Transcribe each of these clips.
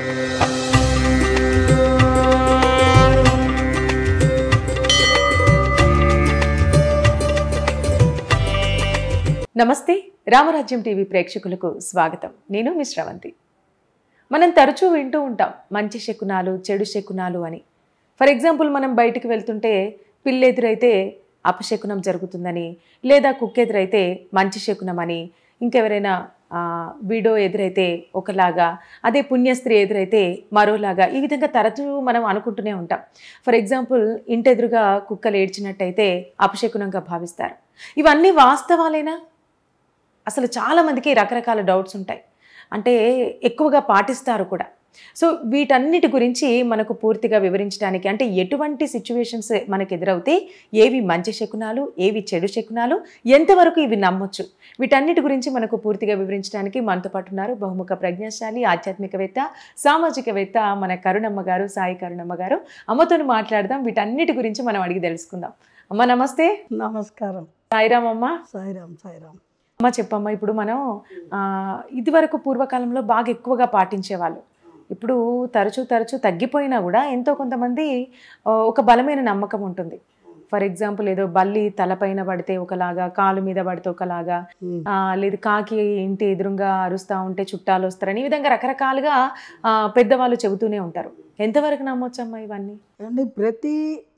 నమస్తే రామరాజ్యం టీవీ ప్రేక్షకులకు స్వాగతం. నేను మీ శ్రవంతి. మనం తరచూ వింటూ ఉంటాం మంచి శకునాలు చెడు శకునాలు అని. ఫర్ ఎగ్జాంపుల్, మనం బయటికి వెళ్తుంటే పిల్లెదురైతే అపశకునం జరుగుతుందని, లేదా కుక్కెదురైతే మంచి శకునం అని, ఇంకెవరైనా వీడో ఎదురైతే ఒకలాగా, అదే పుణ్యస్త్రీ ఎదురైతే మరోలాగా, ఈ విధంగా తరచూ మనం అనుకుంటూనే ఉంటాం. ఫర్ ఎగ్జాంపుల్, ఇంటెదురుగా కుక్కలు ఏడ్చినట్టయితే అపశకునంగా భావిస్తారు. ఇవన్నీ వాస్తవాలేనా? అసలు చాలామందికి రకరకాల డౌట్స్ ఉంటాయి, అంటే ఎక్కువగా పాటిస్తారు కూడా. సో వీటన్నిటి గురించి మనకు పూర్తిగా వివరించడానికి, అంటే ఎటువంటి సిచ్యువేషన్స్ మనకు ఎదురవుతే ఏవి మంచి శకునాలు, ఏవి చెడు శకునాలు, ఎంతవరకు ఇవి నమ్మొచ్చు, వీటన్నిటి గురించి మనకు పూర్తిగా వివరించడానికి మనతో పాటు ఉన్నారు బహుముఖ ప్రజ్ఞాశాలి, ఆధ్యాత్మికవేత్త, సామాజికవేత్త మన కరుణమ్మ గారు, సాయి కరుణమ్మ గారు. అమ్మతో మాట్లాడదాం, వీటన్నిటి గురించి మనం అడిగి తెలుసుకుందాం. అమ్మ నమస్తే. నమస్కారం. సాయిరామ్ అమ్మ. సాయిరామ్. సాయిరామ్ అమ్మ. చెప్పమ్మా, ఇప్పుడు మనం ఇదివరకు పూర్వకాలంలో బాగా ఎక్కువగా పాటించేవాళ్ళు, ఇప్పుడు తరచూ తగ్గిపోయినా కూడా ఎంతో కొంతమంది ఒక బలమైన నమ్మకం ఉంటుంది. ఫర్ ఎగ్జాంపుల్, ఏదో బల్లి తలపైన పడితే ఒకలాగా, కాలు మీద పడితే ఒకలాగా, లేదు కాకి ఇంటి ఎదురుగా అరుస్తూ ఉంటే చుట్టాలు వస్తారని, ఈ విధంగా రకరకాలుగా పెద్దవాళ్ళు చెబుతూనే ఉంటారు. ఎంతవరకు నమ్మొచ్చమ్మా ఇవన్నీ? అండి, ప్రతి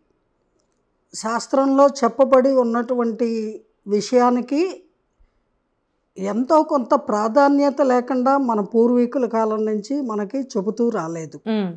శాస్త్రంలో చెప్పబడి ఉన్నటువంటి విషయానికి ఎంతో కొంత ప్రాధాన్యత లేకుండా మన పూర్వీకుల కాలం నుంచి మనకి చెబుతూ రాలేదు.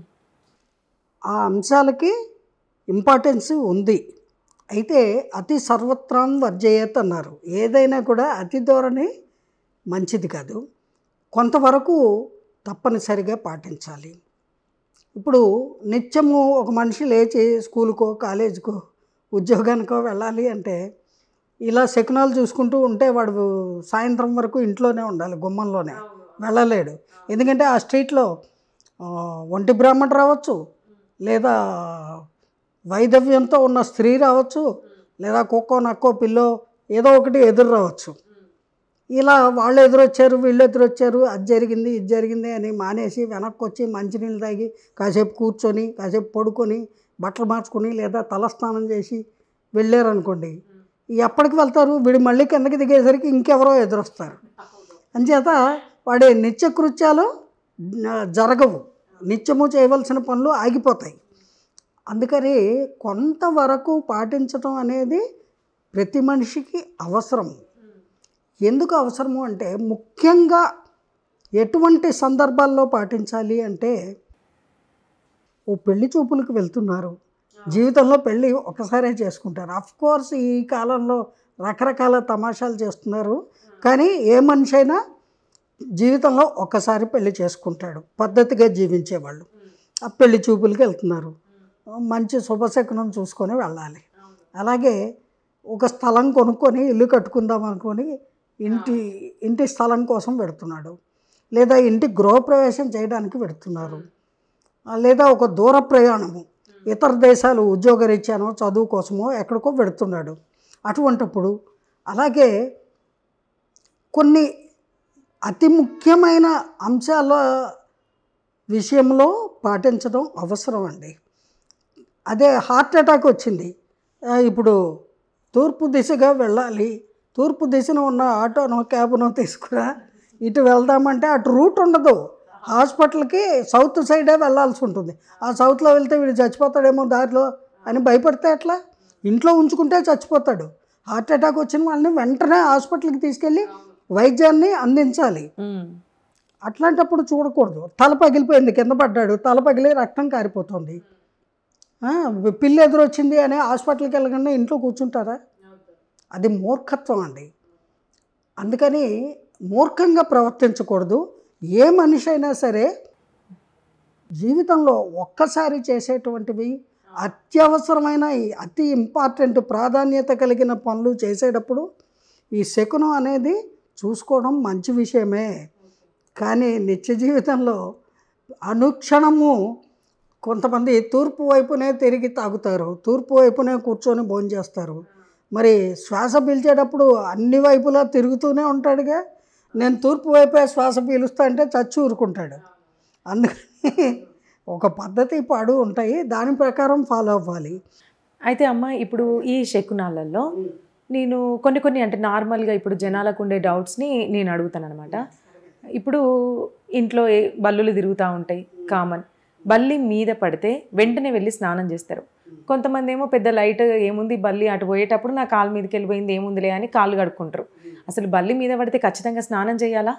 ఆ అంశాలకి ఇంపార్టెన్స్ ఉంది. అయితే అతి సర్వత్రాం వర్జయేత్ అన్నారు. ఏదైనా కూడా అతి ధోరణి మంచిది కాదు, కొంతవరకు తప్పనిసరిగా పాటించాలి. ఇప్పుడు నిత్యము ఒక మనిషి లేచి స్కూలుకో, కాలేజీకో, ఉద్యోగానికో వెళ్ళాలి అంటే ఇలా శకునాలు చూసుకుంటూ ఉంటే వాడు సాయంత్రం వరకు ఇంట్లోనే ఉండాలి, గుమ్మంలోనే, వెళ్ళలేడు. ఎందుకంటే ఆ స్ట్రీట్లో ఒంటి బ్రాహ్మణుడు రావచ్చు, లేదా వైధవ్యంతో ఉన్న స్త్రీ రావచ్చు, లేదా కుక్కో నక్కో పిల్లో ఏదో ఒకటి ఎదురు రావచ్చు. ఇలా వాళ్ళు ఎదురొచ్చారు, వీళ్ళు ఎదురొచ్చారు, అది జరిగింది ఇది జరిగింది అని మానేసి వెనక్కి వచ్చి మంచినీళ్ళు తాగి కాసేపు కూర్చొని, కాసేపు పడుకొని, బట్టలు మార్చుకొని, లేదా తలస్నానం చేసి వెళ్ళారనుకోండి, ఎప్పటికి వెళ్తారు? వీడు మళ్ళీ కిందకి దిగేసరికి ఇంకెవరో ఎదురొస్తారు. అంచేత వాడి నిత్యకృత్యాలు జరగవు, నిత్యము చేయవలసిన పనులు ఆగిపోతాయి. అందుకని కొంతవరకు పాటించడం అనేది ప్రతి మనిషికి అవసరం. ఎందుకు అవసరము అంటే, ముఖ్యంగా ఎటువంటి సందర్భాల్లో పాటించాలి అంటే, ఓ పెళ్లి చూపులకు వెళ్తున్నారు, జీవితంలో పెళ్ళి ఒకసారే చేసుకుంటారు. అఫ్కోర్స్ ఈ కాలంలో రకరకాల తమాషాలు చేస్తున్నారు, కానీ ఏ మనిషి అయినా జీవితంలో ఒక్కసారి పెళ్లి చేసుకుంటాడు, పద్ధతిగా జీవించేవాళ్ళు. ఆ పెళ్లి చూపులకి వెళ్తున్నారు, మంచి శుభశకునం చూసుకొని వెళ్ళాలి. అలాగే ఒక స్థలం కొనుక్కొని ఇల్లు కట్టుకుందాం అనుకొని ఇంటి స్థలం కోసం పెడుతున్నాడు, లేదా ఇంటి గృహప్రవేశం చేయడానికి పెడుతున్నారు, లేదా ఒక దూర ప్రయాణము, ఇతర దేశాలు ఉద్యోగరీత్యానో చదువు కోసమో ఎక్కడికో పెడుతున్నాడు. అటువంటప్పుడు అలాగే కొన్ని అతి ముఖ్యమైన అంశాల విషయంలో పాటించడం అవసరం అండి. అదే హార్ట్ అటాక్ వచ్చింది, ఇప్పుడు తూర్పు దిశగా వెళ్ళాలి, తూర్పు దిశన ఉన్న ఆటోనో క్యాబ్నో తీసుకురా, ఇటు వెళ్దామంటే అటు రూట్ ఉండదు, హాస్పిటల్కి సౌత్ సైడే వెళ్ళాల్సి ఉంటుంది. ఆ సౌత్లో వెళ్తే వీడు చచ్చిపోతాడేమో దారిలో అని భయపడితే ఎట్లా? ఇంట్లో ఉంచుకుంటే చచ్చిపోతాడు. హార్ట్ అటాక్ వచ్చిన వాళ్ళని వెంటనే హాస్పిటల్కి తీసుకెళ్ళి వైద్యాన్ని అందించాలి. అట్లాంటప్పుడు చూడకూడదు. తల పగిలిపోయింది, కింద పడ్డాడు, తల పగిలి రక్తం కారిపోతుంది, పిల్లి ఎదురొచ్చింది అని హాస్పిటల్కి వెళ్ళకుండా ఇంట్లో కూర్చుంటారా? అది మూర్ఖత్వం అండి. అందుకని మూర్ఖంగా ప్రవర్తించకూడదు. ఏ మనిషి అయినా సరే జీవితంలో ఒక్కసారి చేసేటువంటివి, అత్యవసరమైన అతి ఇంపార్టెంట్ ప్రాధాన్యత కలిగిన పనులు చేసేటప్పుడు ఈ శకునం అనేది చూసుకోవడం మంచి విషయమే. కానీ నిత్య జీవితంలో అనుక్షణము కొంతమంది తూర్పు వైపునే తిరిగి తాగుతారు, తూర్పు వైపునే కూర్చొని భోంచేస్తారు. మరి శ్వాస పీల్చేటప్పుడు అన్ని వైపులా తిరుగుతూనే ఉంటాడుగా. నేను తూర్పు వైపే శ్వాస పీలుస్తా అంటే చచ్చి ఊరుకుంటాడు. అందుకని ఒక పద్ధతి పాడు ఉంటాయి, దాని ప్రకారం ఫాలో అవ్వాలి. అయితే అమ్మ ఇప్పుడు ఈ శకునాలలో నేను కొన్ని అంటే నార్మల్గా ఇప్పుడు జనాలకు ఉండే డౌట్స్ని నేను అడుగుతాను అనమాట. ఇప్పుడు ఇంట్లో బల్లులు తిరుగుతూ ఉంటాయి, కామన్. బల్లి మీద పడితే వెంటనే వెళ్ళి స్నానం చేస్తారు. కొంతమంది ఏమో పెద్ద లైట్ ఏముంది బల్లి అటు పోయేటప్పుడు నా కాలు మీదకి వెళ్ళిపోయింది ఏముందిలే అని కాళ్ళు కడుక్కుంటారు. అసలు బల్లి మీద పడితే ఖచ్చితంగా స్నానం చేయాలా?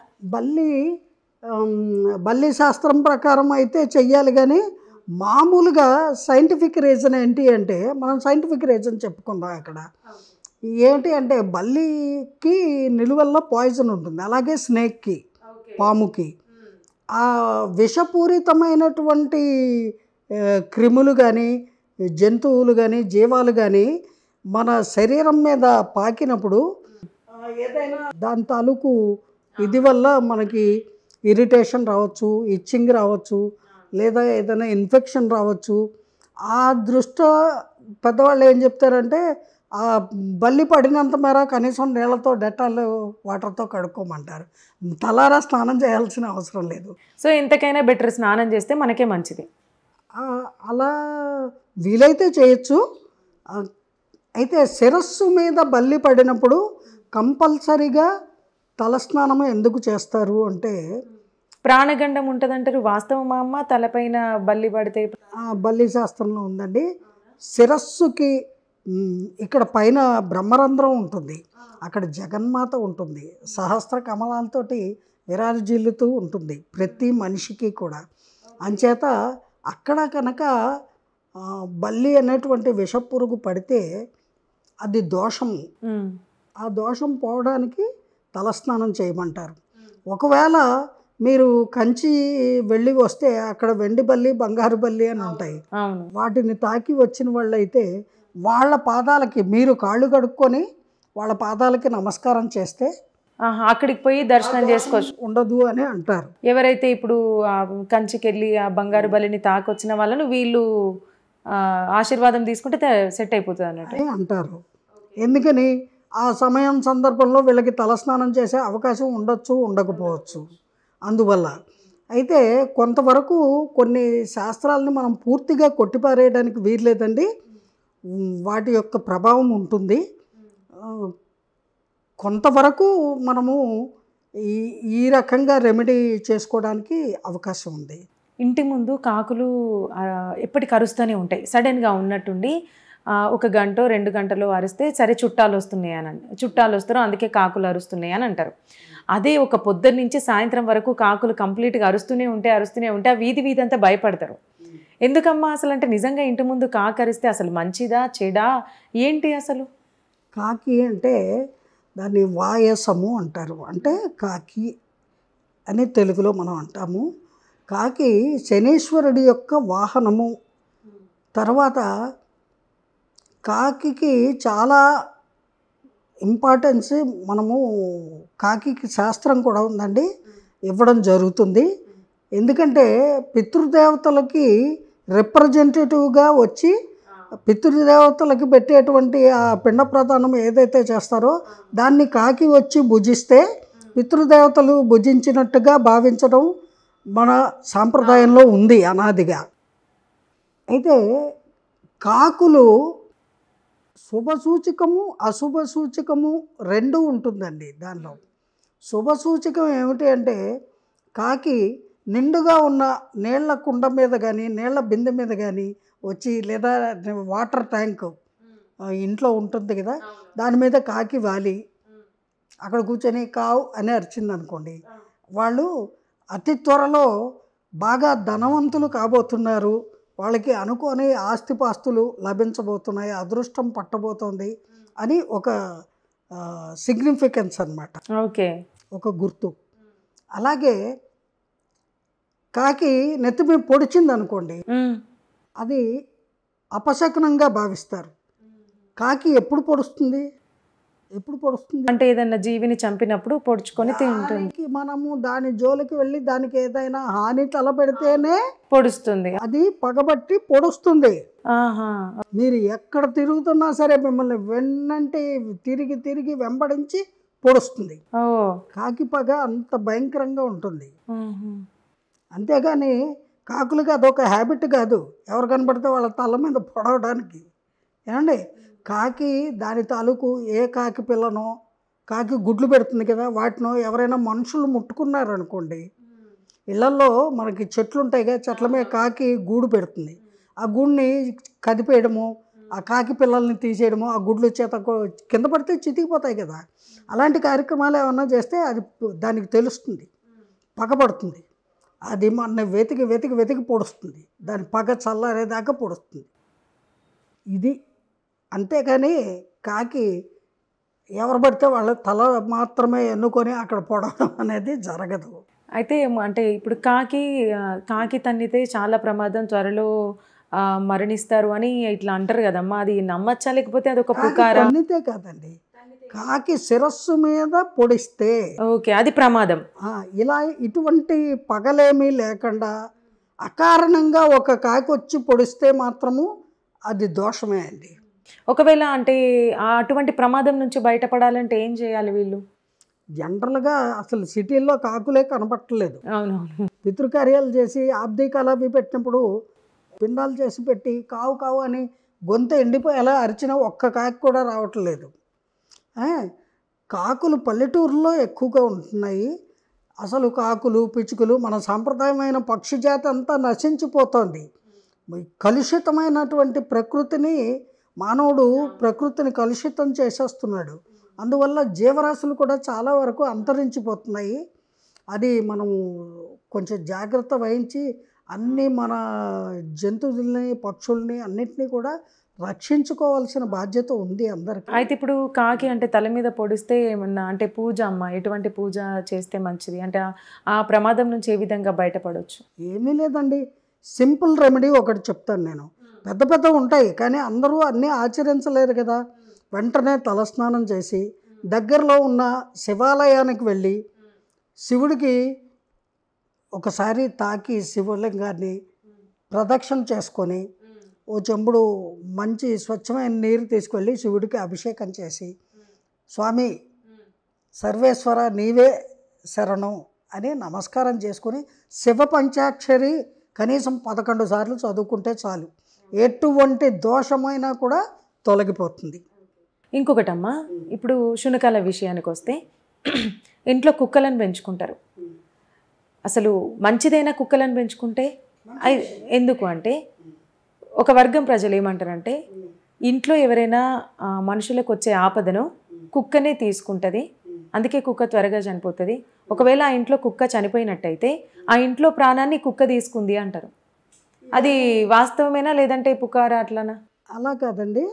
బల్లి శాస్త్రం ప్రకారం అయితే చెయ్యాలి, కానీ మామూలుగా సైంటిఫిక్ రీజన్ ఏంటి అంటే, మనం సైంటిఫిక్ రీజన్ చెప్పుకుందాం ఇక్కడ. ఏంటి అంటే బల్లికి నిలువల్లో పాయిజన్ ఉంటుంది, అలాగే స్నేక్కి, పాముకి. ఆ విషపూరితమైనటువంటి క్రిములు కానీ జంతువులు కానీ జీవాలు కానీ మన శరీరం మీద పాకినప్పుడు ఏదైనా దాని తాలూకు ఇది వల్ల మనకి ఇరిటేషన్ రావచ్చు, ఇచ్చింగ్ రావచ్చు, లేదా ఏదైనా ఇన్ఫెక్షన్ రావచ్చు. ఆ దృష్ట్యా పెద్దవాళ్ళు ఏం చెప్తారంటే ఆ బల్లి పడినంత మేర కనీసం నీళ్ళతో డెటాల్ వాటర్తో కడుక్కోమంటారు. తలారా స్నానం చేయాల్సిన అవసరం లేదు. సో ఎంతకైనా బెటర్ స్నానం చేస్తే మనకే మంచిది. అలా వీలైతే చేయొచ్చు. అయితే శిరస్సు మీద బల్లి పడినప్పుడు కంపల్సరీగా తలస్నానం ఎందుకు చేస్తారు అంటే, ప్రాణగండం ఉంటుందంటారు, వాస్తవమా అమ్మ? తలపైన బల్లి పడితే బల్లి శాస్త్రంలో ఉందండి. శిరస్సుకి ఇక్కడ పైన బ్రహ్మరంధ్రం ఉంటుంది, అక్కడ జగన్మాత ఉంటుంది, సహస్ర కమలాలతోటి విరాజిల్లుతూ ఉంటుంది ప్రతి మనిషికి కూడా. అంచేత అక్కడ కనుక బల్లి అనేటువంటి విషపురుగు పడితే అది దోషము. ఆ దోషం పోవడానికి తలస్నానం చేయమంటారు. ఒకవేళ మీరు కంచి వెళ్ళి వస్తే అక్కడ వెండి బల్లి, బంగారు బల్లి అని ఉంటాయి. వాటిని తాకి వచ్చిన వాళ్ళైతే వాళ్ళ పాదాలకి మీరు కాళ్ళు కడుక్కొని వాళ్ళ పాదాలకి నమస్కారం చేస్తే అక్కడికి పోయి దర్శనం చేసుకోవచ్చు ఉండదు అని అంటారు. ఎవరైతే ఇప్పుడు కంచికి వెళ్ళి ఆ బంగారు బలిని తాకొచ్చిన వాళ్ళను వీళ్ళు ఆశీర్వాదం తీసుకుంటే సెట్ అయిపోతుంది అన్నట్టు అంటారు. ఎందుకని ఆ సమయం సందర్భంలో వీళ్ళకి తలస్నానం చేసే అవకాశం ఉండొచ్చు, ఉండకపోవచ్చు. అందువల్ల అయితే కొంతవరకు కొన్ని శాస్త్రాలని మనం పూర్తిగా కొట్టిపారేయడానికి వీల్లేదండి. వాటి యొక్క ప్రభావం ఉంటుంది. కొంతవరకు మనము ఈ రకంగా రెమెడీ చేసుకోవడానికి అవకాశం ఉంది. ఇంటి ముందు కాకులు ఎప్పటికి అరుస్తూనే ఉంటాయి. సడన్గా ఉన్నట్టుండి ఒక గంట 2 గంటలు అరిస్తే సరే చుట్టాలు వస్తున్నాయి అని, చుట్టాలు వస్తారు అందుకే కాకులు అరుస్తున్నాయి అని అంటారు. అదే ఒక పొద్దున్న నుంచి సాయంత్రం వరకు కాకులు కంప్లీట్గా అరుస్తూనే ఉంటే ఆ వీధి అంతా భయపడతారు. ఎందుకమ్మా అసలు? అంటే నిజంగా ఇంటి ముందు కాకు అరిస్తే అసలు మంచిదా చెడా ఏంటి అసలు? కాకి అంటే దాన్ని వాయసము అంటారు, అంటే కాకి అని తెలుగులో మనం అంటాము. కాకి శనీశ్వరుడి యొక్క వాహనము. తర్వాత కాకికి చాలా ఇంపార్టెన్స్ మనము కాకికి శాస్త్రం కూడా ఉందండి, ఇవ్వడం జరుగుతుంది. ఎందుకంటే పితృదేవతలకి రిప్రజెంటేటివ్గా వచ్చి పితృదేవతలకి పెట్టేటువంటి ఆ పిండ ప్రదానం ఏదైతే చేస్తారో దాన్ని కాకి వచ్చి భుజిస్తే పితృదేవతలు భుజించినట్టుగా భావించడం మన సాంప్రదాయంలో ఉంది అనాదిగా. అయితే కాకులు శుభసూచకము అశుభ సూచకము రెండు ఉంటుందండి దానిలో. శుభసూచకం ఏమిటి అంటే కాకి నిండుగా ఉన్న నీళ్ల కుండ మీద కానీ నీళ్ల బిందె మీద కానీ వచ్చి, లేదా వాటర్ ట్యాంక్ ఇంట్లో ఉంటుంది కదా దాని మీద కాకి వాలి అక్కడ కూర్చొని కావు అని అరిచింది అనుకోండి, వాళ్ళు అతి త్వరలో బాగా ధనవంతులు కాబోతున్నారు, వాళ్ళకి అనుకోని ఆస్తిపాస్తులు లభించబోతున్నాయి, అదృష్టం పట్టబోతోంది అని ఒక సిగ్నిఫికెన్స్ అన్నమాట. ఓకే, ఒక గుర్తు. అలాగే కాకి నెత్తి మీద పొడిచింది అనుకోండి, అది అపశకునంగా భావిస్తారు. కాకి ఎప్పుడు పొడుస్తుంది అంటే ఏదైనా జీవిని చంపినప్పుడు పొడుచుకొని తింటుంది. మనము దాని జోలికి వెళ్ళి దానికి ఏదైనా హాని తలపెడితేనే పొడుస్తుంది, అది పగబట్టి పొడుస్తుంది. మీరు ఎక్కడ తిరుగుతున్నా సరే మిమ్మల్ని వెన్నంటే తిరిగి వెంబడించి పొడుస్తుంది. కాకి పగ అంత భయంకరంగా ఉంటుంది. అంతేగాని కాకులకి అదొక హ్యాబిట్ కాదు, ఎవరు కనబడితే వాళ్ళ తల మీద పొడవడానికి. ఏమండి, కాకి దాని తాలూకు ఏ కాకి పిల్లనో, కాకి గుడ్లు పెడుతుంది కదా, వాటినో ఎవరైనా మనుషులు ముట్టుకున్నారనుకోండి, ఇళ్లల్లో మనకి చెట్లు ఉంటాయి కదా, చెట్ల మీద కాకి గూడు పెడుతుంది. ఆ గూడిని కదిపేయడము, ఆ కాకి పిల్లల్ని తీసేయడము, ఆ గుడ్లు చేత కింద పడితే చితికిపోతాయి కదా, అలాంటి కార్యక్రమాలు ఏమన్నా చేస్తే అది దానికి తెలుస్తుంది, పగబడుతుంది. అది మన వెతికి వెతికి వెతికి పొడుస్తుంది, దాని పగ చల్లారేదాకా పొడుస్తుంది. ఇది అంతేకాని కాకి ఎవరు పడితే వాళ్ళ తల మాత్రమే ఎన్నుకొని అక్కడ పొడవడం అనేది జరగదు. అయితే అంటే ఇప్పుడు కాకి తన్నితే చాలా ప్రమాదం, త్వరలో మరణిస్తారు అని ఇట్లా అంటారు కదమ్మా, అది నమ్మచ్చా లేకపోతే అదొక పుకారా? తన్నితే కాదండి, కాకి శిరస్సు మీద పొడిస్తే ఓకే, అది ప్రమాదం. ఇలా ఇటువంటి పగలేమీ లేకుండా అకారణంగా ఒక కాకి వచ్చి పొడిస్తే మాత్రము అది దోషమే అండి. ఒకవేళ అంటే అటువంటి ప్రమాదం నుంచి బయటపడాలంటే ఏం చేయాలి వీళ్ళు? జనరల్గా అసలు సిటీల్లో కాకులే కనపట్టలేదు. అవునవును. పితృకార్యాలు చేసి ఆబ్దీకాలు అవి పెట్టినప్పుడు పిండాలు చేసి పెట్టి కావు కావు అని గొంతు ఎండిపోయేలా అరిచినా ఒక్క కాకి కూడా రావట్లేదు. కాకులు పల్లెటూరులో ఎక్కువగా ఉంటున్నాయి. అసలు కాకులు పిచ్చుకలు మన సాంప్రదాయమైన పక్షి జాతి అంతా నశించిపోతోంది. కలుషితమైనటువంటి ప్రకృతిని మానవుడు ప్రకృతిని కలుషితం చేసేస్తున్నాడు. అందువల్ల జీవరాశులు కూడా చాలా వరకు అంతరించిపోతున్నాయి. అది మనం కొంచెం జాగ్రత్త వహించి అన్నీ మన జంతువుల్ని పక్షుల్ని అన్నిటినీ కూడా రక్షించుకోవాల్సిన బాధ్యత ఉంది అందరికీ. అయితే ఇప్పుడు కాకి అంటే తల మీద పొడిస్తే ఏమన్నా అంటే పూజ అమ్మ ఎటువంటి పూజ చేస్తే మంచిది, అంటే ఆ ప్రమాదం నుంచి ఏ విధంగా బయటపడవచ్చు? ఏమీ లేదండి, సింపుల్ రెమెడీ ఒకటి చెప్తాను నేను. పెద్ద పెద్ద ఉంటాయి కానీ అందరూ అన్నీ ఆచరించలేరు కదా. వెంటనే తలస్నానం చేసి దగ్గరలో ఉన్న శివాలయానికి వెళ్ళి శివుడికి ఒకసారి తాకి శివలింగాన్ని ప్రదక్షిణ చేసుకొని ఓ చెంబుడు మంచి స్వచ్ఛమైన నీరు తీసుకెళ్ళి శివుడికి అభిషేకం చేసి, స్వామి సర్వేశ్వర నీవే శరణం అని నమస్కారం చేసుకొని శివ పంచాక్షరి కనీసం 11 సార్లు చదువుకుంటే చాలు, ఎటువంటి దోషమైనా కూడా తొలగిపోతుంది. ఇంకొకటమ్మా, ఇప్పుడు శునకాల విషయానికి వస్తే ఇంట్లో కుక్కలను పెంచుకుంటారు. అసలు మంచిదైన కుక్కలను పెంచుకుంటే ఎందుకు అంటే ఒక వర్గం ప్రజలు ఏమంటారంటే ఇంట్లో ఎవరైనా మనుషులకు వచ్చే ఆపదను కుక్కనే తీసుకుంటుంది, అందుకే కుక్క త్వరగా చనిపోతుంది. ఒకవేళ ఆ ఇంట్లో కుక్క చనిపోయినట్టయితే ఆ ఇంట్లో ప్రాణాన్ని కుక్క తీసుకుంది అంటారు. అది వాస్తవమేనా లేదంటే పుకారా అట్లనా? అలా కాదండి,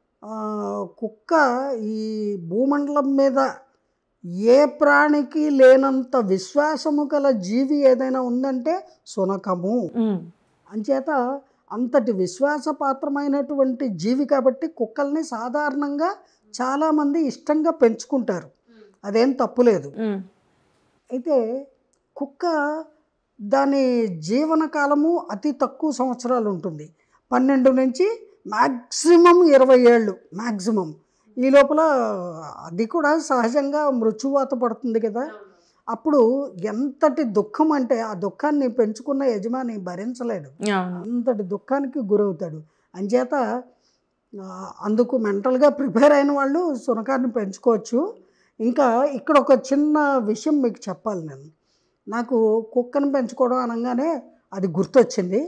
కుక్క ఈ భూమండలం మీద ఏ ప్రాణికి లేనంత విశ్వాసము గల జీవి ఏదైనా ఉందంటే శునకము. అంచేత అంతటి విశ్వాసపాత్రమైనటువంటి జీవి కాబట్టి కుక్కల్ని సాధారణంగా చాలామంది ఇష్టంగా పెంచుకుంటారు, అదేం తప్పులేదు. అయితే కుక్క దాని జీవనకాలము అతి తక్కువ సంవత్సరాలు ఉంటుంది, 12 నుంచి మ్యాక్సిమం 20 ఏళ్ళు మ్యాక్సిమం. ఈ లోపల అది కూడా సహజంగా మృత్యువాత పడుతుంది కదా. అప్పుడు ఎంతటి దుఃఖం అంటే ఆ దుఃఖాన్ని పెంచుకున్న యజమాని భరించలేడు, అంతటి దుఃఖానికి గురవుతాడు. అంచేత అందుకు మెంటల్గా ప్రిపేర్ అయిన వాళ్ళు శునకాన్ని పెంచుకోవచ్చు. ఇంకా ఇక్కడ ఒక చిన్న విషయం మీకు చెప్పాలి. నాకు కుక్కను పెంచుకోవడం అనగానే అది గుర్తొచ్చింది.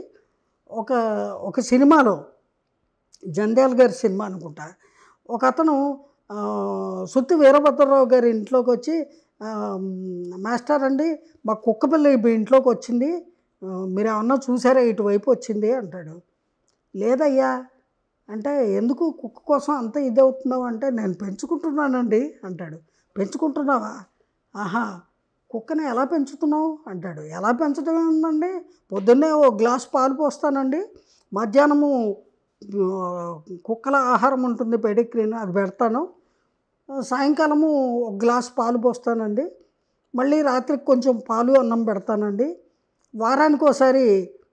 ఒక సినిమాలో జంధ్యాల గారి సినిమా అనుకుంటా, ఒక అతను సుత్తి వీరభద్రరావు గారి ఇంట్లోకి వచ్చి, మాస్టర్ అండి మా కుక్క పిల్ల ఇంట్లోకి వచ్చింది, మీరు ఏమన్నా చూసారా, ఇటువైపు వచ్చింది అంటాడు. లేదయ్యా అంటే, ఎందుకు కుక్క కోసం అంత ఇది అవుతున్నావు అంటే, నేను పెంచుకుంటున్నానండి అంటాడు. పెంచుకుంటున్నావా? ఆహా, కుక్కని ఎలా పెంచుతున్నావు అంటాడు. ఎలా పెంచడం ఉందండి, పొద్దున్నే ఓ గ్లాస్ పాలు పోస్తానండి, మధ్యాహ్నము కుక్కల ఆహారం ఉంటుంది పెడిగ్రీన్ అది పెడతాను, సాయంకాలము ఒక గ్లాస్ పాలు పోస్తానండి, మళ్ళీ రాత్రికి కొంచెం పాలు అన్నం పెడతానండి, వారానికి ఒకసారి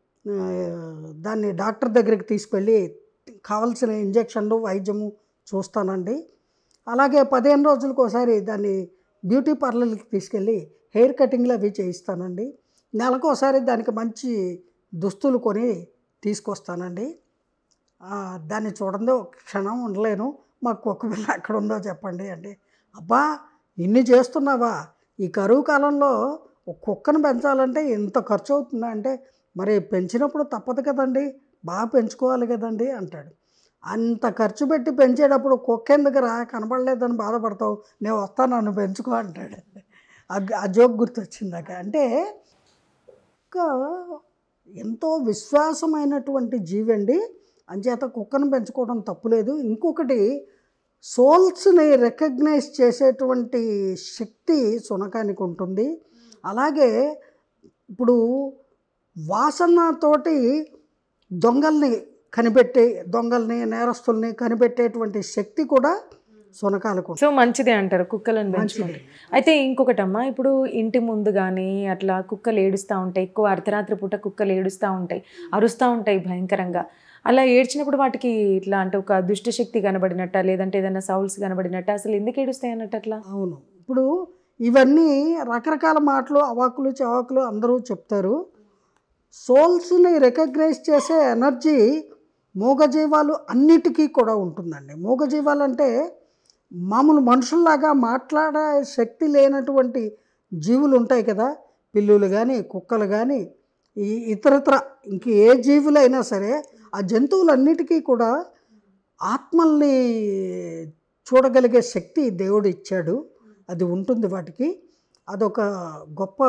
దాన్ని డాక్టర్ దగ్గరికి తీసుకెళ్ళి కావలసిన ఇంజక్షన్లు వైద్యము చూస్తానండి, అలాగే 15 రోజులకు ఒకసారి దాన్ని బ్యూటీ పార్లర్కి తీసుకెళ్ళి హెయిర్ కటింగ్లు అవి చేయిస్తానండి, నెలకు ఒకసారి దానికి మంచి దుస్తులు కొని తీసుకొస్తానండి. దాన్ని చూడండి ఒక క్షణం ఉండలేను, మా కుక్క పిల్ల ఎక్కడ ఉందో చెప్పండి అంటే, అబ్బా ఇన్ని చేస్తున్నావా, ఈ కరువు కాలంలో ఒక కుక్కను పెంచాలంటే ఇంత ఖర్చు అవుతుందా అంటే, మరి పెంచినప్పుడు తప్పదు కదండి, బాగా పెంచుకోవాలి కదండి అంటాడు. అంత ఖర్చు పెట్టి పెంచేటప్పుడు కుక్క ఎందుకురా కనపడలేదని బాధపడతావు, నేను వస్తాను నన్ను పెంచుకో అంటాడు. ఆ జోక్ గుర్తొచ్చింది నాకు. అంటే కుక్క ఎంతో విశ్వాసమైనటువంటి జీవండి, అంచేత కుక్కను పెంచుకోవడం తప్పులేదు. ఇంకొకటి, సోల్స్ని రికగ్నైజ్ చేసేటువంటి శక్తి శునకానికి ఉంటుంది. అలాగే ఇప్పుడు వాసనతోటి దొంగల్ని నేరస్తుల్ని కనిపెట్టేటువంటి శక్తి కూడా శునకాలకు. సో మంచిదే అంటారు కుక్కలను పెంచుకుంటే. అయితే ఇంకొకటమ్మా, ఇప్పుడు ఇంటి ముందు కానీ అట్లా కుక్కలు ఏడుస్తూ ఉంటాయి, ఎక్కువ అర్ధరాత్రి పూట కుక్కలు ఏడుస్తూ ఉంటాయి, అరుస్తూ ఉంటాయి భయంకరంగా. అలా ఏడ్చినప్పుడు వాటికి ఇట్లా అంటే ఒక దుష్టశక్తి కనబడినట్ట, లేదంటే ఏదైనా సౌల్స్ కనబడినట్ట, అసలు ఎందుకు ఏడుస్తాయి అన్నట్టు అట్లా? అవును, ఇప్పుడు ఇవన్నీ రకరకాల మాటలు, అవాకులు చవాకులు అందరూ చెప్తారు. సోల్స్ని రికగ్నైజ్ చేసే ఎనర్జీ మూగజీవాలు అన్నిటికీ కూడా ఉంటుందండి. మూగజీవాలు అంటే మామూలు మనుషుల్లాగా మాట్లాడే శక్తి లేనటువంటి జీవులు ఉంటాయి కదా, పిల్లులు కానీ కుక్కలు కానీ ఇతరత్ర ఇంక ఏ జీవులైనా సరే, ఆ జంతువులన్నిటికీ కూడా ఆత్మల్ని చూడగలిగే శక్తి దేవుడు ఇచ్చాడు, అది ఉంటుంది వాటికి. అదొక గొప్ప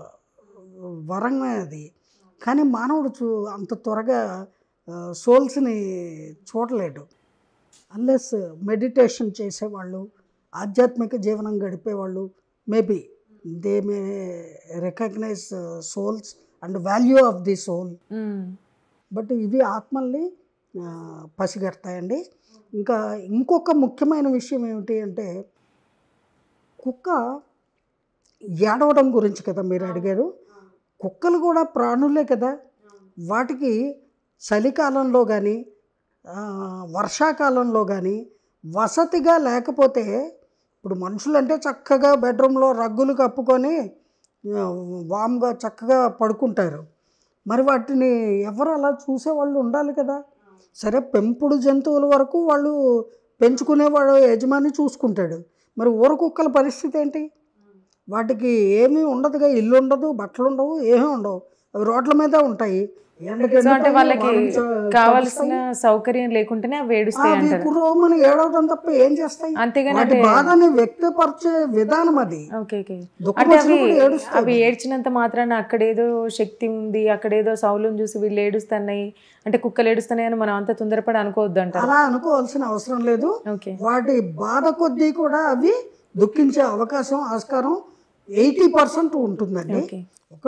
వరమే అది. కానీ మానవుడు అంత త్వరగా సోల్స్ని చూడలేడు. అన్లెస్ మెడిటేషన్ చేసేవాళ్ళు, ఆధ్యాత్మిక జీవనం గడిపేవాళ్ళు, maybe they may recognise souls and value of the soul. But ఇవి ఆత్మల్ని పసిగడతాయండి. ఇంకొక ముఖ్యమైన విషయం ఏమిటి అంటే, కుక్క ఏడవడం గురించి కదా మీరు అడిగారు. కుక్కలు కూడా ప్రాణులే కదా, వాటికి చలికాలంలో కానీ వర్షాకాలంలో కానీ వసతిగా లేకపోతే, ఇప్పుడు మనుషులంటే చక్కగా బెడ్రూమ్లో రగ్గులు కప్పుకొని వామ్గా చక్కగా పడుకుంటారు. మరి వాటిని ఎవరు అలా చూసేవాళ్ళు ఉండాలి కదా. సరే, పెంపుడు జంతువుల వరకు వాళ్ళు పెంచుకునేవాడు యజమాని చూసుకుంటాడు. మరి ఊర కుక్కల పరిస్థితి ఏంటి? వాటికి ఏమీ ఉండదుగా, ఇల్లు ఉండదు, బట్టలు ఉండవు, ఏమీ ఉండవు, అవి రోడ్ల మీద ఉంటాయి. అంటే వాళ్ళకి కావాల్సిన సౌకర్యం లేకుంటేనే అవి ఏడుస్తాయి అంటారు. కుర్రోమని ఏడవడం తప్ప ఏం చేస్తాయి? అంతేగాని వాటి బాధని వ్యక్తపరిచే విధానం అది. ఓకే. అంటే అవి ఏడ్చినంత మాత్రాన అక్కడేదో శక్తి ఉంది, అక్కడేదో సౌలుని చూసి వీళ్ళు ఏడుస్తున్నాయి అంటే కుక్కలు ఏడుస్తున్నాయి అని మనం అంత తొందరపడి అనుకోవద్దు అంటారు. అలా అనుకోవాల్సిన అవసరం లేదు. వాటి బాధ కొద్దీ కూడా అవి దుఃఖించే అవకాశం, ఆస్కారం 80% ఉంటుందండి. ఒక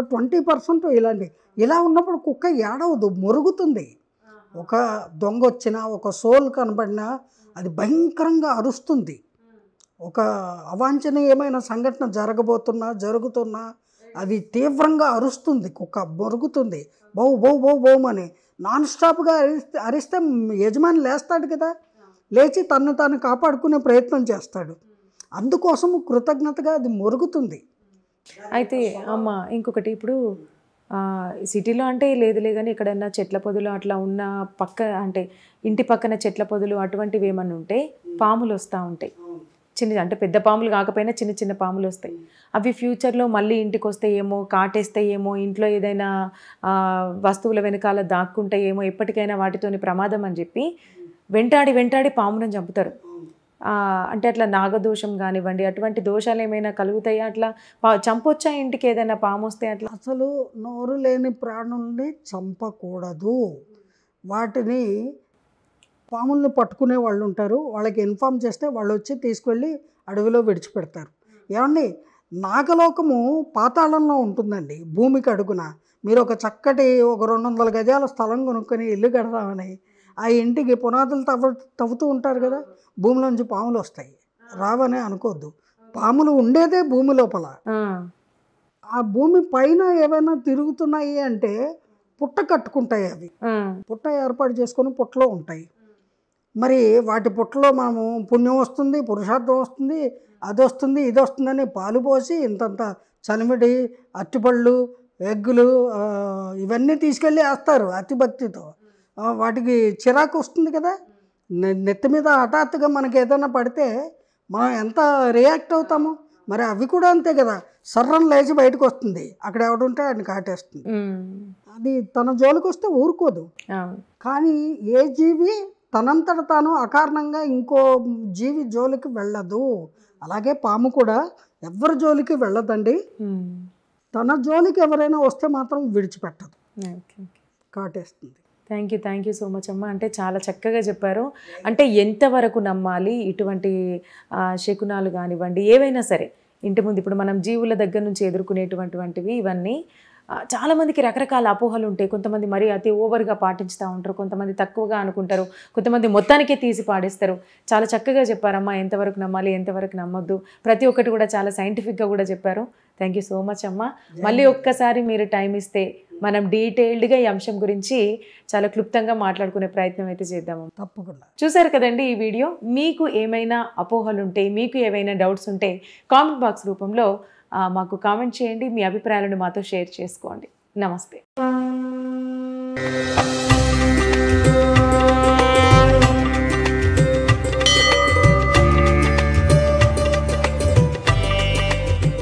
20% ఇలా ఉన్నప్పుడు కుక్క ఏడవదు, మొరుగుతుంది. ఒక దొంగ వచ్చినా, ఒక సోల్ కనబడినా అది భయంకరంగా అరుస్తుంది. ఒక అవాంఛనీయమైన సంఘటన జరుగుతున్నా అది తీవ్రంగా అరుస్తుంది. కుక్క మొరుగుతుంది, బౌ బౌ బౌ బౌమని నాన్ స్టాప్గా అరిస్తే యజమాని లేస్తాడు కదా, లేచి తను తాను కాపాడుకునే ప్రయత్నం చేస్తాడు. అందుకోసం కృతజ్ఞతగా అది మొరుగుతుంది. అయితే అమ్మ ఇంకొకటి, ఇప్పుడు సిటీలో అంటే లేదులే కానీ ఎక్కడన్నా చెట్ల పొదలు అట్లా ఉన్న అంటే ఇంటి పక్కన చెట్ల పొదలు అటువంటివి ఏమన్నా ఉంటే పాములు వస్తూ ఉంటాయి. అంటే పెద్ద పాములు కాకపోయినా చిన్న చిన్న పాములు వస్తాయి. అవి ఫ్యూచర్లో మళ్ళీ ఇంటికి వస్తాయేమో, కాటేస్తాయేమో, ఇంట్లో ఏదైనా వస్తువుల వెనకాల దాక్కుంటాయేమో, ఎప్పటికైనా వాటితోని ప్రమాదం అని చెప్పి వెంటాడి పాములను చంపుతారు. అంటే అట్లా నాగదోషం కానివ్వండి, అటువంటి దోషాలు ఏమైనా కలుగుతాయా? అట్లా చంపొచ్చా ఇంటికి ఏదైనా పాము వస్తే? అట్లా అసలు నోరు లేని ప్రాణుల్ని చంపకూడదు. వాటిని పాముల్ని పట్టుకునే వాళ్ళు ఉంటారు, వాళ్ళకి ఇన్ఫామ్ చేస్తే వాళ్ళు వచ్చి తీసుకెళ్ళి అడవిలో విడిచిపెడతారు. ఏమండి, నాగలోకము పాతాళంలో ఉంటుందండి, భూమికి అడుగున. మీరు ఒక చక్కటి ఒక 200 గజాల స్థలం కొనుక్కొని ఇల్లు కడదామని ఆ ఇంటికి పునాదులు తవ్వుతూ ఉంటారు కదా, భూమిలోంచి పాములు వస్తాయి, రావనే అనుకోవద్దు. పాములు ఉండేదే భూమి లోపల. ఆ భూమి పైన ఏమైనా తిరుగుతున్నాయి అంటే పుట్ట కట్టుకుంటాయి. అవి పుట్ట ఏర్పాటు చేసుకొని పుట్టలో ఉంటాయి. మరి వాటి పుట్టలో మనము పుణ్యం వస్తుంది, పురుషార్థం వస్తుంది, అది వస్తుంది, ఇది వస్తుందని పాలు పోసి ఇంతంత చనిమిడి, అరటిపళ్ళు, ఎగ్గులు ఇవన్నీ తీసుకెళ్ళి వేస్తారు అతిభక్తితో. వాటికి చిరాకు వస్తుంది కదా. నెత్తి మీద హఠాత్తుగా మనకి ఏదైనా పడితే మనం ఎంత రియాక్ట్ అవుతాము. మరి అవి కూడా అంతే కదా, సర్రం లేచి బయటకు వస్తుంది, అక్కడ ఎవడుంటే ఆయన కాటేస్తుంది. అది తన జోలికి వస్తే ఊరుకోదు. కానీ ఏ జీవి తనంతట తాను అకారణంగా ఇంకో జీవి జోలికి వెళ్ళదు. అలాగే పాము కూడా ఎవరి జోలికి వెళ్ళదండి. తన జోలికి ఎవరైనా వస్తే మాత్రం విడిచిపెట్టదు, కాటేస్తుంది. థ్యాంక్ యూ సో మచ్ అమ్మ. అంటే చాలా చక్కగా చెప్పారు. అంటే ఎంతవరకు నమ్మాలి ఇటువంటి శకునాలు కానివ్వండి, ఏవైనా సరే ఇంటి ముందు ఇప్పుడు మనం జీవుల దగ్గర నుంచి ఎదుర్కొనేటువంటివి ఇవన్నీ చాలామందికి రకరకాల అపోహలు ఉంటాయి. కొంతమంది మరీ అతి ఓవర్గా పాటిస్తూ ఉంటారు, కొంతమంది తక్కువగా అనుకుంటారు, కొంతమంది మొత్తానికే తీసి పాడేస్తారు. చాలా చక్కగా చెప్పారమ్మా, ఎంతవరకు నమ్మాలి ఎంతవరకు నమ్మొద్దు, ప్రతి ఒక్కటి కూడా చాలా సైంటిఫిక్గా కూడా చెప్పారు. థ్యాంక్ యూ సో మచ్ అమ్మ. మళ్ళీ ఒక్కసారి మీరు టైం ఇస్తే మనం డీటెయిల్డ్గా ఈ అంశం గురించి చాలా క్లుప్తంగా మాట్లాడుకునే ప్రయత్నం అయితే చేద్దాము. తప్పకుండా. చూసారు కదండి ఈ వీడియో. మీకు ఏమైనా అపోహలు ఉంటే, మీకు ఏమైనా డౌట్స్ ఉంటే కామెంట్ బాక్స్ రూపంలో మాకు కామెంట్ చేయండి. మీ అభిప్రాయాలను మాతో షేర్ చేసుకోండి. నమస్తే.